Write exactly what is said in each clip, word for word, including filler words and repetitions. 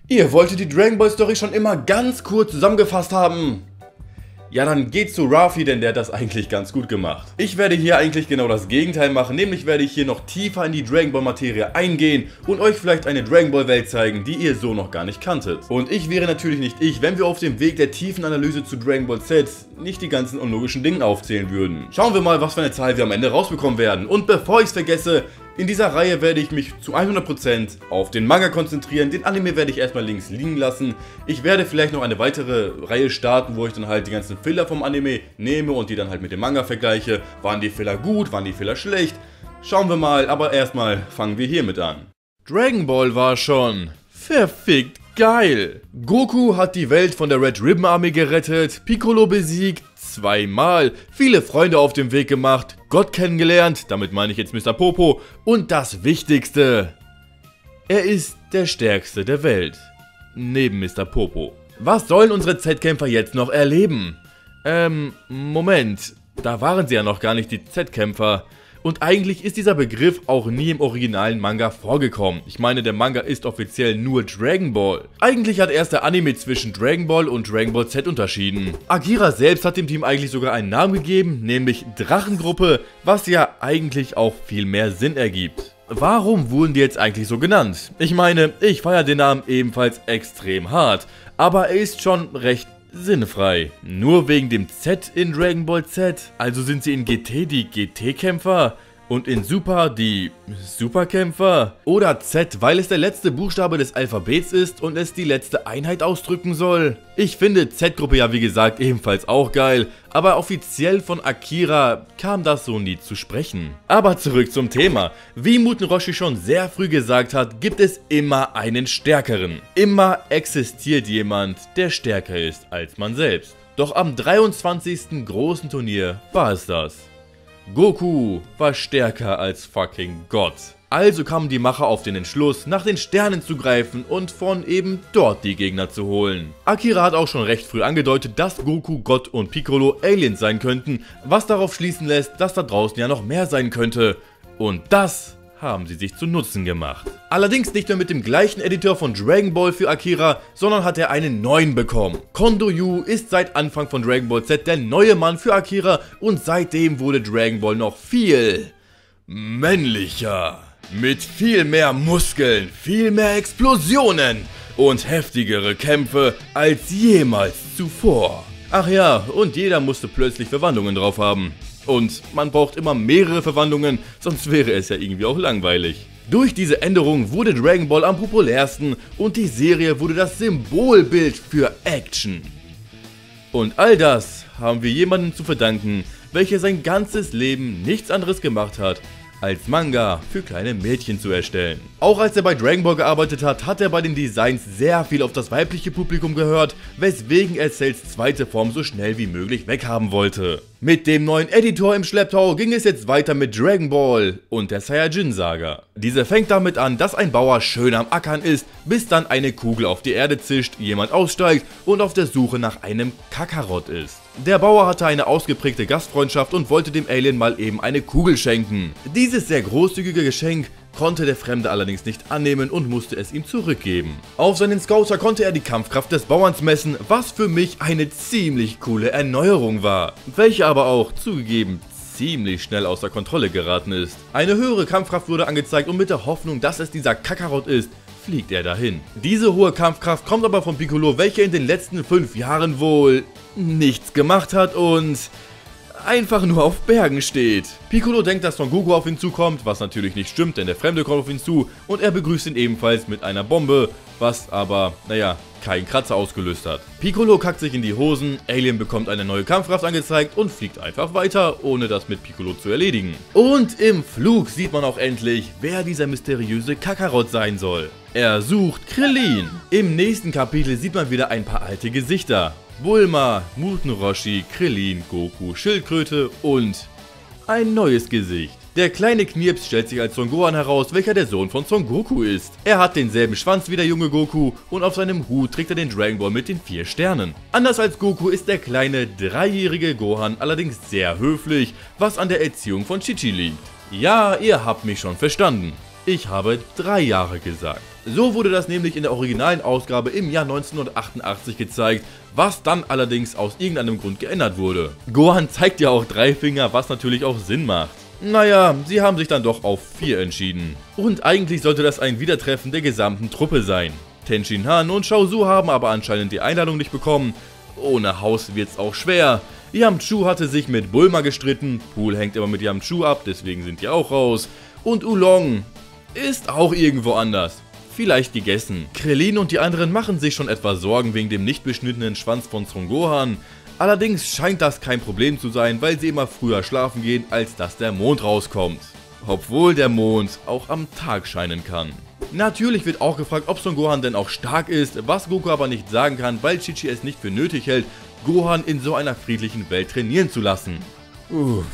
Ihr wolltet die Dragon Ball Story schon immer ganz kurz zusammengefasst haben. Ja, dann geht's zu Raffi, denn der hat das eigentlich ganz gut gemacht. Ich werde hier eigentlich genau das Gegenteil machen, nämlich werde ich hier noch tiefer in die Dragon Ball Materie eingehen und euch vielleicht eine Dragon Ball Welt zeigen, die ihr so noch gar nicht kanntet. Und ich wäre natürlich nicht ich, wenn wir auf dem Weg der tiefen Analyse zu Dragon Ball Z nicht die ganzen unlogischen Dinge aufzählen würden. Schauen wir mal, was für eine Zahl wir am Ende rausbekommen werden. Und bevor ich es vergesse, in dieser Reihe werde ich mich zu hundert Prozent auf den Manga konzentrieren, den Anime werde ich erstmal links liegen lassen. Ich werde vielleicht noch eine weitere Reihe starten, wo ich dann halt die ganzen Filler vom Anime nehme und die dann halt mit dem Manga vergleiche. Waren die Filler gut, waren die Filler schlecht? Schauen wir mal, aber erstmal fangen wir hiermit an. Dragon Ball war schon verfickt geil. Goku hat die Welt von der Red Ribbon Army gerettet, Piccolo besiegt, zweimal, viele Freunde auf dem Weg gemacht, Gott kennengelernt, damit meine ich jetzt Mister Popo, und das Wichtigste, er ist der Stärkste der Welt, neben Mister Popo. Was sollen unsere Z-Kämpfer jetzt noch erleben? Ähm, Moment, da waren sie ja noch gar nicht die Z-Kämpfer. Und eigentlich ist dieser Begriff auch nie im originalen Manga vorgekommen. Ich meine, der Manga ist offiziell nur Dragon Ball. Eigentlich hat erst der Anime zwischen Dragon Ball und Dragon Ball Z unterschieden. Akira selbst hat dem Team eigentlich sogar einen Namen gegeben, nämlich Drachengruppe, was ja eigentlich auch viel mehr Sinn ergibt. Warum wurden die jetzt eigentlich so genannt? Ich meine, ich feiere den Namen ebenfalls extrem hart, aber er ist schon recht sinnfrei. Nur wegen dem Z in Dragon Ball Z? Also sind sie in G T die G T-Kämpfer und in Super die Superkämpfer? Oder Z, weil es der letzte Buchstabe des Alphabets ist und es die letzte Einheit ausdrücken soll? Ich finde Z-Gruppe ja wie gesagt ebenfalls auch geil, aber offiziell von Akira kam das so nie zu sprechen. Aber zurück zum Thema. Wie Muten Roshi schon sehr früh gesagt hat, gibt es immer einen Stärkeren. Immer existiert jemand, der stärker ist als man selbst. Doch am dreiundzwanzigsten großen Turnier war es das. Goku war stärker als fucking Gott. Also kamen die Macher auf den Entschluss, nach den Sternen zu greifen und von eben dort die Gegner zu holen. Akira hat auch schon recht früh angedeutet, dass Goku, Gott und Piccolo Aliens sein könnten, was darauf schließen lässt, dass da draußen ja noch mehr sein könnte. Und das haben sie sich zu Nutzen gemacht. Allerdings nicht mehr mit dem gleichen Editor von Dragon Ball für Akira, sondern hat er einen neuen bekommen. Kondo Yu ist seit Anfang von Dragon Ball Z der neue Mann für Akira und seitdem wurde Dragon Ball noch viel männlicher. Mit viel mehr Muskeln, viel mehr Explosionen und heftigere Kämpfe als jemals zuvor. Ach ja, und jeder musste plötzlich Verwandlungen drauf haben. Und man braucht immer mehrere Verwandlungen, sonst wäre es ja irgendwie auch langweilig. Durch diese Änderung wurde Dragon Ball am populärsten und die Serie wurde das Symbolbild für Action. Und all das haben wir jemandem zu verdanken, welcher sein ganzes Leben nichts anderes gemacht hat, als Manga für kleine Mädchen zu erstellen. Auch als er bei Dragon Ball gearbeitet hat, hat er bei den Designs sehr viel auf das weibliche Publikum gehört, weswegen er Cells zweite Form so schnell wie möglich weghaben wollte. Mit dem neuen Editor im Schlepptau ging es jetzt weiter mit Dragon Ball und der Saiyajin-Saga. Diese fängt damit an, dass ein Bauer schön am Ackern ist, bis dann eine Kugel auf die Erde zischt, jemand aussteigt und auf der Suche nach einem Kakarott ist. Der Bauer hatte eine ausgeprägte Gastfreundschaft und wollte dem Alien mal eben eine Kugel schenken. Dieses sehr großzügige Geschenk konnte der Fremde allerdings nicht annehmen und musste es ihm zurückgeben. Auf seinen Scouter konnte er die Kampfkraft des Bauerns messen, was für mich eine ziemlich coole Erneuerung war, welche aber auch zugegeben ziemlich schnell außer Kontrolle geraten ist. Eine höhere Kampfkraft wurde angezeigt und mit der Hoffnung, dass es dieser Kakarott ist, fliegt er dahin. Diese hohe Kampfkraft kommt aber von Piccolo, welcher in den letzten fünf Jahren wohl nichts gemacht hat und einfach nur auf Bergen steht. Piccolo denkt, dass Son Goku auf ihn zukommt, was natürlich nicht stimmt, denn der Fremde kommt auf ihn zu und er begrüßt ihn ebenfalls mit einer Bombe, was aber, naja, keinen Kratzer ausgelöst hat. Piccolo kackt sich in die Hosen, Alien bekommt eine neue Kampfkraft angezeigt und fliegt einfach weiter, ohne das mit Piccolo zu erledigen. Und im Flug sieht man auch endlich, wer dieser mysteriöse Kakarott sein soll. Er sucht Krillin. Im nächsten Kapitel sieht man wieder ein paar alte Gesichter. Bulma, Muten Roshi, Krillin, Goku, Schildkröte und ein neues Gesicht. Der kleine Knirps stellt sich als Son Gohan heraus, welcher der Sohn von Son Goku ist. Er hat denselben Schwanz wie der junge Goku und auf seinem Hut trägt er den Dragon Ball mit den vier Sternen. Anders als Goku ist der kleine, dreijährige Gohan allerdings sehr höflich, was an der Erziehung von Chi Chi liegt. Ja, ihr habt mich schon verstanden. Ich habe drei Jahre gesagt. So wurde das nämlich in der originalen Ausgabe im Jahr neunzehnhundertachtundachtzig gezeigt, was dann allerdings aus irgendeinem Grund geändert wurde. Gohan zeigt ja auch drei Finger, was natürlich auch Sinn macht. Naja, sie haben sich dann doch auf vier entschieden. Und eigentlich sollte das ein Wiedertreffen der gesamten Truppe sein. Ten Shin Han und Shao Su haben aber anscheinend die Einladung nicht bekommen. Ohne Haus wird's auch schwer. Yamchu hatte sich mit Bulma gestritten, Pool hängt immer mit Yamchu ab, deswegen sind die auch raus. Und Oolong ist auch irgendwo anders. Vielleicht gegessen. Krillin und die anderen machen sich schon etwas Sorgen wegen dem nicht beschnittenen Schwanz von Son Gohan. Allerdings scheint das kein Problem zu sein, weil sie immer früher schlafen gehen, als dass der Mond rauskommt. Obwohl der Mond auch am Tag scheinen kann. Natürlich wird auch gefragt, ob Son Gohan denn auch stark ist, was Goku aber nicht sagen kann, weil Chi-Chi es nicht für nötig hält, Gohan in so einer friedlichen Welt trainieren zu lassen. Uff,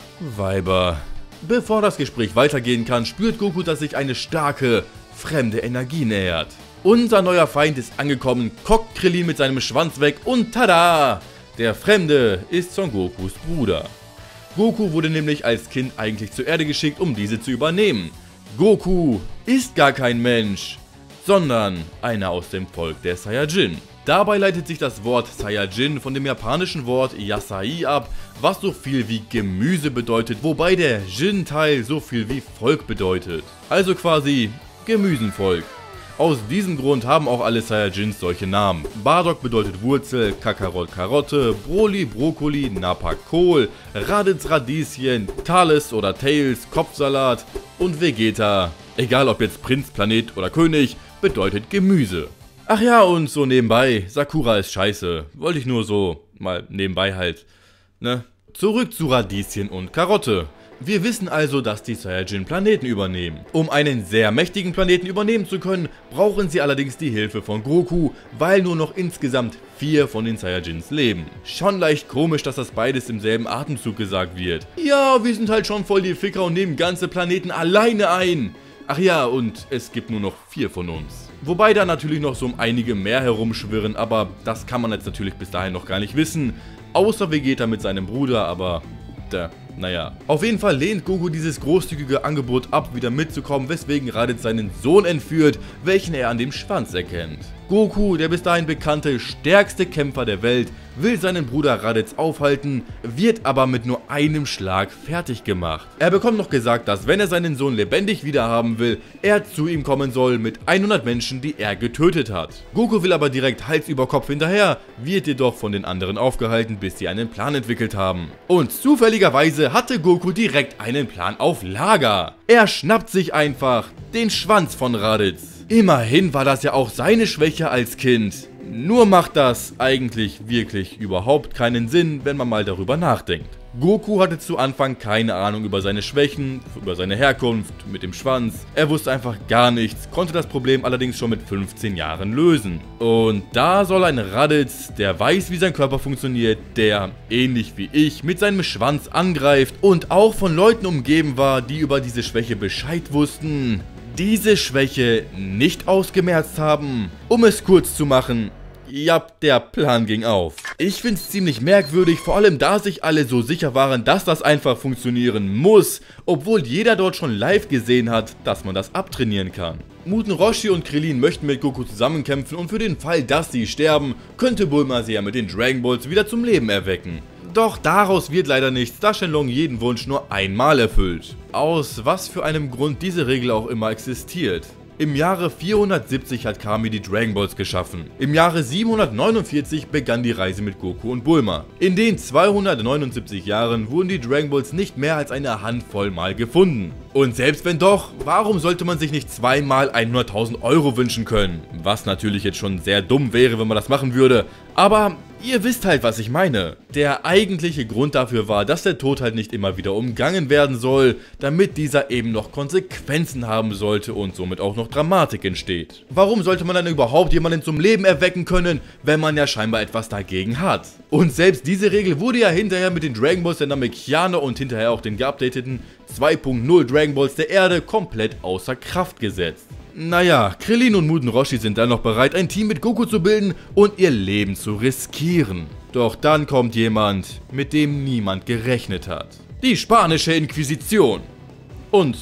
Weiber. Bevor das Gespräch weitergehen kann, spürt Goku, dass sich eine starke, fremde Energie nähert. Unser neuer Feind ist angekommen, kockt Krillin mit seinem Schwanz weg und tada! Der Fremde ist Son Gokus Bruder. Goku wurde nämlich als Kind eigentlich zur Erde geschickt, um diese zu übernehmen. Goku ist gar kein Mensch, sondern einer aus dem Volk der Saiyajin. Dabei leitet sich das Wort Saiyajin von dem japanischen Wort Yasai ab, was so viel wie Gemüse bedeutet, wobei der Jin-Teil so viel wie Volk bedeutet. Also quasi Gemüsenvolk. Aus diesem Grund haben auch alle Saiyajins solche Namen. Bardock bedeutet Wurzel, Kakarot Karotte, Broly Brokkoli, Nappa Kohl, Raditz Radieschen, Thales oder Tails Kopfsalat und Vegeta, egal ob jetzt Prinz, Planet oder König, bedeutet Gemüse. Ach ja, und so nebenbei, Sakura ist scheiße, wollte ich nur so mal nebenbei halt, ne? Zurück zu Radieschen und Karotte. Wir wissen also, dass die Saiyajin Planeten übernehmen. Um einen sehr mächtigen Planeten übernehmen zu können, brauchen sie allerdings die Hilfe von Goku, weil nur noch insgesamt vier von den Saiyajins leben. Schon leicht komisch, dass das beides im selben Atemzug gesagt wird. Ja, wir sind halt schon voll die Ficker und nehmen ganze Planeten alleine ein. Ach ja, und es gibt nur noch vier von uns. Wobei da natürlich noch so um einige mehr herumschwirren, aber das kann man jetzt natürlich bis dahin noch gar nicht wissen. Außer Vegeta mit seinem Bruder, aber der... Naja, auf jeden Fall lehnt Goku dieses großzügige Angebot ab, wieder mitzukommen, weswegen Raditz seinen Sohn entführt, welchen er an dem Schwanz erkennt. Goku, der bis dahin bekannte, stärkste Kämpfer der Welt, will seinen Bruder Raditz aufhalten, wird aber mit nur einem Schlag fertig gemacht. Er bekommt noch gesagt, dass wenn er seinen Sohn lebendig wiederhaben will, er zu ihm kommen soll mit hundert Menschen, die er getötet hat. Goku will aber direkt Hals über Kopf hinterher, wird jedoch von den anderen aufgehalten, bis sie einen Plan entwickelt haben. Und zufälligerweise hatte Goku direkt einen Plan auf Lager. Er schnappt sich einfach den Schwanz von Raditz. Immerhin war das ja auch seine Schwäche als Kind. Nur macht das eigentlich wirklich überhaupt keinen Sinn, wenn man mal darüber nachdenkt. Goku hatte zu Anfang keine Ahnung über seine Schwächen, über seine Herkunft mit dem Schwanz. Er wusste einfach gar nichts, konnte das Problem allerdings schon mit fünfzehn Jahren lösen. Und da soll ein Raditz, der weiß, wie sein Körper funktioniert, der, ähnlich wie ich, mit seinem Schwanz angreift und auch von Leuten umgeben war, die über diese Schwäche Bescheid wussten, diese Schwäche nicht ausgemerzt haben. Um es kurz zu machen, ja, der Plan ging auf. Ich find's ziemlich merkwürdig, vor allem da sich alle so sicher waren, dass das einfach funktionieren muss, obwohl jeder dort schon live gesehen hat, dass man das abtrainieren kann. Muten Roshi und Krillin möchten mit Goku zusammenkämpfen und für den Fall, dass sie sterben, könnte Bulma sie ja mit den Dragon Balls wieder zum Leben erwecken. Doch daraus wird leider nichts, da Shenlong jeden Wunsch nur einmal erfüllt. Aus was für einem Grund diese Regel auch immer existiert. Im Jahre vierhundertsiebzig hat Kami die Dragon Balls geschaffen. Im Jahre siebenhundertneunundvierzig begann die Reise mit Goku und Bulma. In den zweihundertneunundsiebzig Jahren wurden die Dragon Balls nicht mehr als eine Handvoll Mal gefunden. Und selbst wenn doch, warum sollte man sich nicht zweimal hunderttausend Euro wünschen können? Was natürlich jetzt schon sehr dumm wäre, wenn man das machen würde. Aber ihr wisst halt, was ich meine. Der eigentliche Grund dafür war, dass der Tod halt nicht immer wieder umgangen werden soll, damit dieser eben noch Konsequenzen haben sollte und somit auch noch Dramatik entsteht. Warum sollte man dann überhaupt jemanden zum Leben erwecken können, wenn man ja scheinbar etwas dagegen hat? Und selbst diese Regel wurde ja hinterher mit den Dragon Balls der Namekianer und hinterher auch den geupdateten zwei Punkt null Dragon Balls der Erde komplett außer Kraft gesetzt. Naja, Krillin und Muten Roshi sind dann noch bereit, ein Team mit Goku zu bilden und ihr Leben zu riskieren. Doch dann kommt jemand, mit dem niemand gerechnet hat. Die spanische Inquisition. Und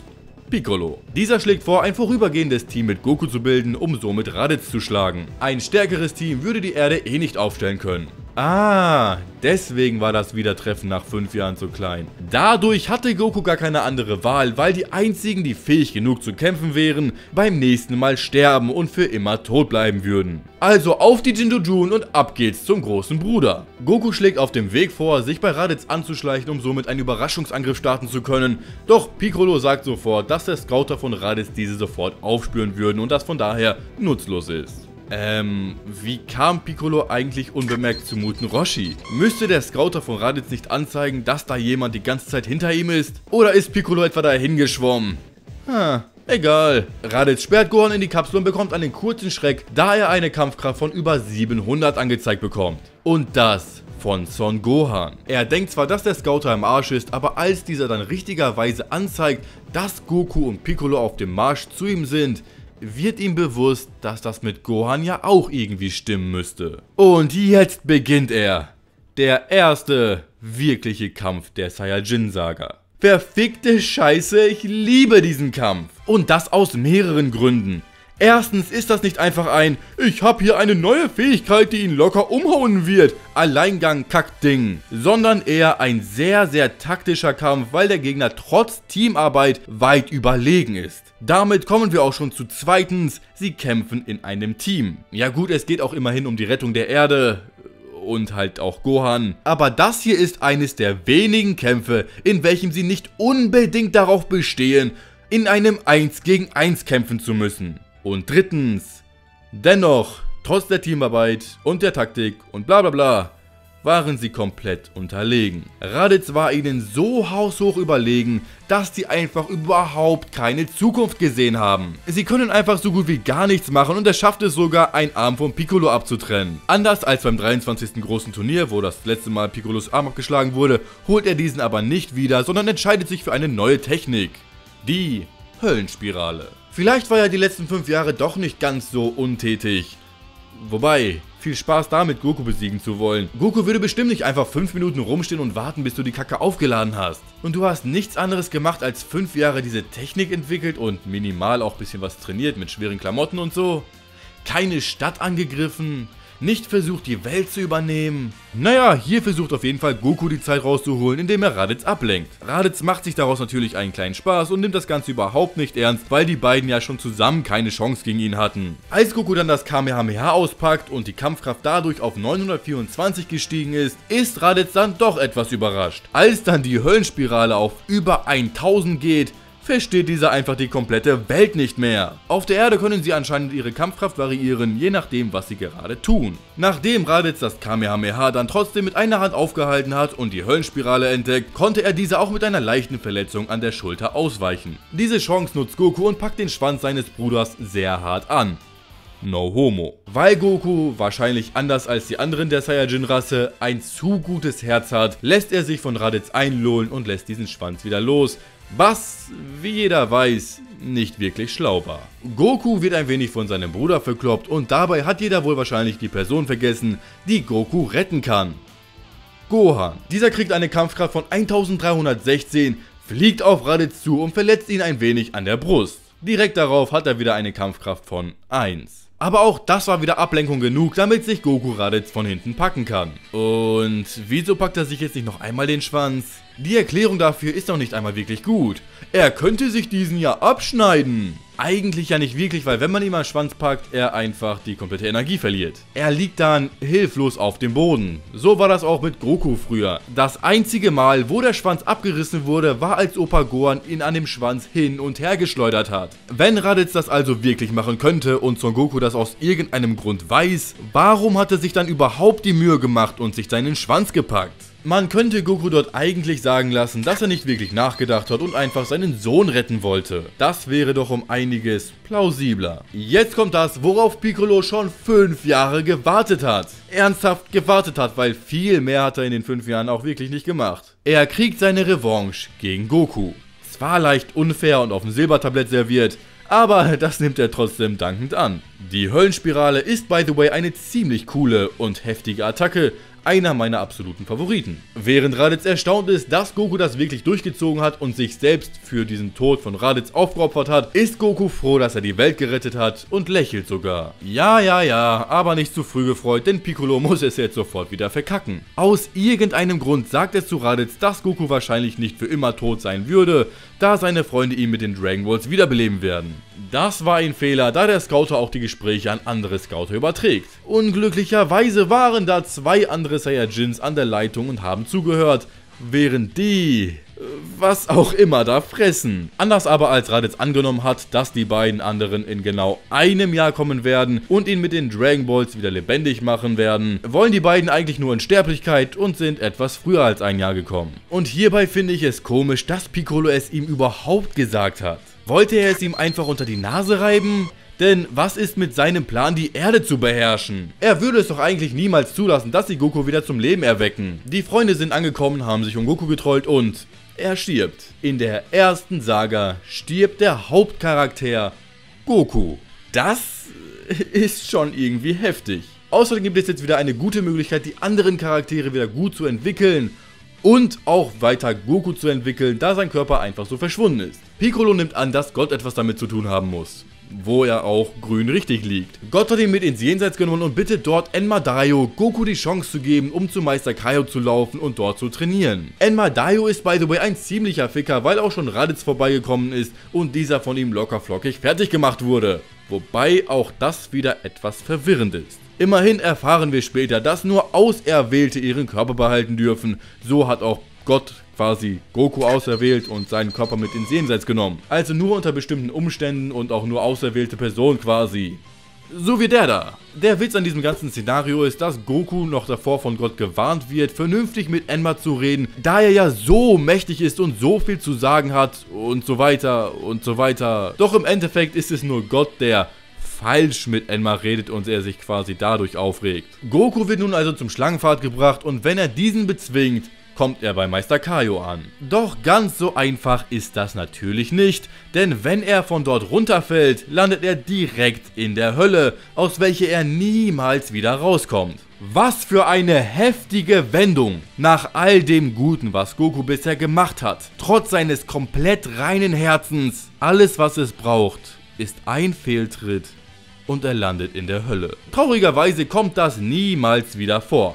Piccolo. Dieser schlägt vor, ein vorübergehendes Team mit Goku zu bilden, um somit Raditz zu schlagen. Ein stärkeres Team würde die Erde eh nicht aufstellen können. Ah, deswegen war das Wiedertreffen nach fünf Jahren so klein. Dadurch hatte Goku gar keine andere Wahl, weil die einzigen, die fähig genug zu kämpfen wären, beim nächsten Mal sterben und für immer tot bleiben würden. Also auf die Jinchuriki und ab geht's zum großen Bruder. Goku schlägt auf dem Weg vor, sich bei Raditz anzuschleichen, um somit einen Überraschungsangriff starten zu können. Doch Piccolo sagt sofort, dass der Scouter von Raditz diese sofort aufspüren würden und das von daher nutzlos ist. Ähm, wie kam Piccolo eigentlich unbemerkt zu Muten Roshi? Müsste der Scouter von Raditz nicht anzeigen, dass da jemand die ganze Zeit hinter ihm ist? Oder ist Piccolo etwa dahin geschwommen? Hm, egal. Raditz sperrt Gohan in die Kapsel und bekommt einen kurzen Schreck, da er eine Kampfkraft von über siebenhundert angezeigt bekommt. Und das von Son Gohan. Er denkt zwar, dass der Scouter im Arsch ist, aber als dieser dann richtigerweise anzeigt, dass Goku und Piccolo auf dem Marsch zu ihm sind, wird ihm bewusst, dass das mit Gohan ja auch irgendwie stimmen müsste. Und jetzt beginnt er. Der erste wirkliche Kampf der Saiyajin-Saga. Verfickte Scheiße, ich liebe diesen Kampf. Und das aus mehreren Gründen. Erstens ist das nicht einfach ein, ich habe hier eine neue Fähigkeit, die ihn locker umhauen wird, Alleingang-Kack-Ding, sondern eher ein sehr, sehr taktischer Kampf, weil der Gegner trotz Teamarbeit weit überlegen ist. Damit kommen wir auch schon zu zweitens, sie kämpfen in einem Team. Ja gut, es geht auch immerhin um die Rettung der Erde und halt auch Gohan, aber das hier ist eines der wenigen Kämpfe, in welchem sie nicht unbedingt darauf bestehen, in einem eins gegen eins kämpfen zu müssen. Und drittens, dennoch, trotz der Teamarbeit und der Taktik und bla bla bla, waren sie komplett unterlegen. Raditz war ihnen so haushoch überlegen, dass sie einfach überhaupt keine Zukunft gesehen haben. Sie können einfach so gut wie gar nichts machen und er schafft es sogar, einen Arm von Piccolo abzutrennen. Anders als beim dreiundzwanzigsten großen Turnier, wo das letzte Mal Piccolos Arm abgeschlagen wurde, holt er diesen aber nicht wieder, sondern entscheidet sich für eine neue Technik. Die Höllenspirale. Vielleicht war er die letzten fünf Jahre doch nicht ganz so untätig. Wobei, viel Spaß damit, Goku besiegen zu wollen. Goku würde bestimmt nicht einfach fünf Minuten rumstehen und warten, bis du die Kacke aufgeladen hast. Und du hast nichts anderes gemacht, als fünf Jahre diese Technik entwickelt und minimal auch ein bisschen was trainiert mit schweren Klamotten und so. Keine Stadt angegriffen. Nicht versucht, die Welt zu übernehmen. Naja, hier versucht auf jeden Fall Goku die Zeit rauszuholen, indem er Raditz ablenkt. Raditz macht sich daraus natürlich einen kleinen Spaß und nimmt das Ganze überhaupt nicht ernst, weil die beiden ja schon zusammen keine Chance gegen ihn hatten. Als Goku dann das Kamehameha auspackt und die Kampfkraft dadurch auf neunhundertvierundzwanzig gestiegen ist, ist Raditz dann doch etwas überrascht. Als dann die Höllenspirale auf über tausend geht, versteht dieser einfach die komplette Welt nicht mehr. Auf der Erde können sie anscheinend ihre Kampfkraft variieren, je nachdem, was sie gerade tun. Nachdem Raditz das Kamehameha dann trotzdem mit einer Hand aufgehalten hat und die Höllenspirale entdeckt, konnte er diese auch mit einer leichten Verletzung an der Schulter ausweichen. Diese Chance nutzt Goku und packt den Schwanz seines Bruders sehr hart an. No homo. Weil Goku, wahrscheinlich anders als die anderen der Saiyajin-Rasse, ein zu gutes Herz hat, lässt er sich von Raditz einlullen und lässt diesen Schwanz wieder los. Was, wie jeder weiß, nicht wirklich schlau war. Goku wird ein wenig von seinem Bruder verkloppt und dabei hat jeder wohl wahrscheinlich die Person vergessen, die Goku retten kann. Gohan. Dieser kriegt eine Kampfkraft von eintausenddreihundertsechzehn, fliegt auf Raditz zu und verletzt ihn ein wenig an der Brust. Direkt darauf hat er wieder eine Kampfkraft von eins. Aber auch das war wieder Ablenkung genug, damit sich Goku Raditz von hinten packen kann. Und wieso packt er sich jetzt nicht noch einmal den Schwanz? Die Erklärung dafür ist noch nicht einmal wirklich gut. Er könnte sich diesen ja abschneiden. Eigentlich ja nicht wirklich, weil wenn man ihm am Schwanz packt, er einfach die komplette Energie verliert. Er liegt dann hilflos auf dem Boden. So war das auch mit Goku früher. Das einzige Mal, wo der Schwanz abgerissen wurde, war, als Opa Gohan ihn an dem Schwanz hin und her geschleudert hat. Wenn Raditz das also wirklich machen könnte und Son Goku das aus irgendeinem Grund weiß, warum hat er sich dann überhaupt die Mühe gemacht und sich seinen Schwanz gepackt? Man könnte Goku dort eigentlich sagen lassen, dass er nicht wirklich nachgedacht hat und einfach seinen Sohn retten wollte. Das wäre doch um einiges plausibler. Jetzt kommt das, worauf Piccolo schon fünf Jahre gewartet hat. Ernsthaft gewartet hat, weil viel mehr hat er in den fünf Jahren auch wirklich nicht gemacht. Er kriegt seine Revanche gegen Goku. Zwar leicht unfair und auf dem Silbertablett serviert, aber das nimmt er trotzdem dankend an. Die Höllenspirale ist by the way eine ziemlich coole und heftige Attacke, einer meiner absoluten Favoriten. Während Raditz erstaunt ist, dass Goku das wirklich durchgezogen hat und sich selbst für diesen Tod von Raditz aufgeopfert hat, ist Goku froh, dass er die Welt gerettet hat und lächelt sogar. Ja, ja, ja, aber nicht zu früh gefreut, denn Piccolo muss es jetzt sofort wieder verkacken. Aus irgendeinem Grund sagt er zu Raditz, dass Goku wahrscheinlich nicht für immer tot sein würde, da seine Freunde ihn mit den Dragon Balls wiederbeleben werden. Das war ein Fehler, da der Scouter auch die Gespräche an andere Scouter überträgt. Unglücklicherweise waren da zwei andere Saiyajins an der Leitung und haben zugehört, während die, was auch immer da fressen. Anders aber als Raditz angenommen hat, dass die beiden anderen in genau einem Jahr kommen werden und ihn mit den Dragon Balls wieder lebendig machen werden, wollen die beiden eigentlich nur Unsterblichkeit und sind etwas früher als ein Jahr gekommen. Und hierbei finde ich es komisch, dass Piccolo es ihm überhaupt gesagt hat. Wollte er es ihm einfach unter die Nase reiben? Denn was ist mit seinem Plan, die Erde zu beherrschen? Er würde es doch eigentlich niemals zulassen, dass sie Goku wieder zum Leben erwecken. Die Freunde sind angekommen, haben sich um Goku getrollt und er stirbt. In der ersten Saga stirbt der Hauptcharakter Goku. Das ist schon irgendwie heftig. Außerdem gibt es jetzt wieder eine gute Möglichkeit, die anderen Charaktere wieder gut zu entwickeln und auch weiter Goku zu entwickeln, da sein Körper einfach so verschwunden ist. Piccolo nimmt an, dass Gott etwas damit zu tun haben muss, wo er auch grün richtig liegt. Gott hat ihn mit ins Jenseits genommen und bittet dort Enma Daio, Goku die Chance zu geben, um zu Meister Kaio zu laufen und dort zu trainieren. Enma Daio ist by the way ein ziemlicher Ficker, weil auch schon Raditz vorbeigekommen ist und dieser von ihm locker flockig fertig gemacht wurde. Wobei auch das wieder etwas verwirrend ist. Immerhin erfahren wir später, dass nur Auserwählte ihren Körper behalten dürfen. So hat auch Gott quasi Goku auserwählt und seinen Körper mit ins Jenseits genommen. Also nur unter bestimmten Umständen und auch nur auserwählte Personen quasi. So wie der da. Der Witz an diesem ganzen Szenario ist, dass Goku noch davor von Gott gewarnt wird, vernünftig mit Enma zu reden, da er ja so mächtig ist und so viel zu sagen hat und so weiter und so weiter. Doch im Endeffekt ist es nur Gott, der falsch mit Enma redet und er sich quasi dadurch aufregt. Goku wird nun also zum Schlangenpfad gebracht und wenn er diesen bezwingt, kommt er bei Meister Kaio an. Doch ganz so einfach ist das natürlich nicht, denn wenn er von dort runterfällt, landet er direkt in der Hölle, aus welcher er niemals wieder rauskommt. Was für eine heftige Wendung nach all dem Guten, was Goku bisher gemacht hat. Trotz seines komplett reinen Herzens, alles was es braucht, ist ein Fehltritt und er landet in der Hölle. Traurigerweise kommt das niemals wieder vor.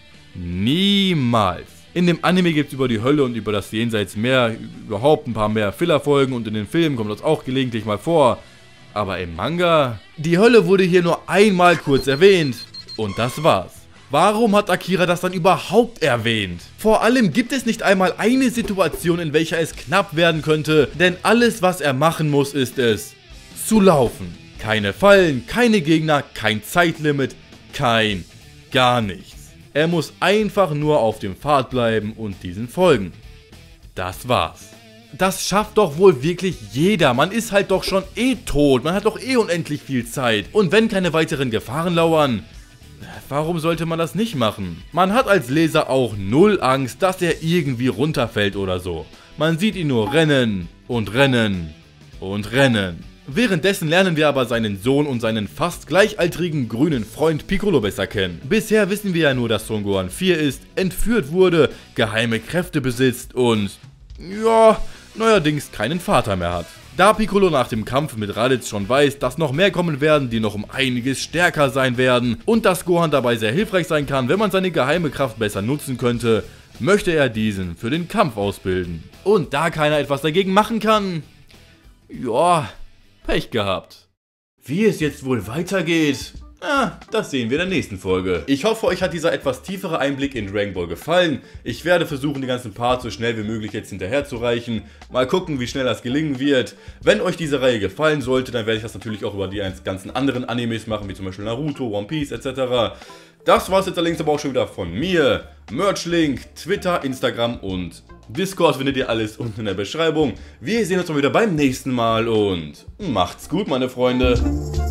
Niemals. In dem Anime gibt es über die Hölle und über das Jenseits mehr, überhaupt ein paar mehr Filler-Folgen und in den Filmen kommt das auch gelegentlich mal vor. Aber im Manga, die Hölle wurde hier nur einmal kurz erwähnt und das war's. Warum hat Akira das dann überhaupt erwähnt? Vor allem gibt es nicht einmal eine Situation, in welcher es knapp werden könnte, denn alles was er machen muss ist es, zu laufen. Keine Fallen, keine Gegner, kein Zeitlimit, kein gar nichts. Er muss einfach nur auf dem Pfad bleiben und diesen folgen. Das war's. Das schafft doch wohl wirklich jeder. Man ist halt doch schon eh tot. Man hat doch eh unendlich viel Zeit. Und wenn keine weiteren Gefahren lauern, warum sollte man das nicht machen? Man hat als Leser auch null Angst, dass er irgendwie runterfällt oder so. Man sieht ihn nur rennen und rennen und rennen. Währenddessen lernen wir aber seinen Sohn und seinen fast gleichaltrigen grünen Freund Piccolo besser kennen. Bisher wissen wir ja nur, dass Son Gohan vier ist, entführt wurde, geheime Kräfte besitzt und, ja, neuerdings keinen Vater mehr hat. Da Piccolo nach dem Kampf mit Raditz schon weiß, dass noch mehr kommen werden, die noch um einiges stärker sein werden und dass Gohan dabei sehr hilfreich sein kann, wenn man seine geheime Kraft besser nutzen könnte, möchte er diesen für den Kampf ausbilden. Und da keiner etwas dagegen machen kann, ja, Pech gehabt. Wie es jetzt wohl weitergeht, ah, das sehen wir in der nächsten Folge. Ich hoffe, euch hat dieser etwas tiefere Einblick in Dragon Ball gefallen. Ich werde versuchen, die ganzen Parts so schnell wie möglich jetzt hinterher zu reichen. Mal gucken, wie schnell das gelingen wird. Wenn euch diese Reihe gefallen sollte, dann werde ich das natürlich auch über die ganzen anderen Animes machen, wie zum Beispiel Naruto, One Piece et cetera. Das war's jetzt allerdings aber auch schon wieder von mir. Merchlink, Twitter, Instagram und Discord findet ihr alles unten in der Beschreibung. Wir sehen uns mal wieder beim nächsten Mal und macht's gut, meine Freunde.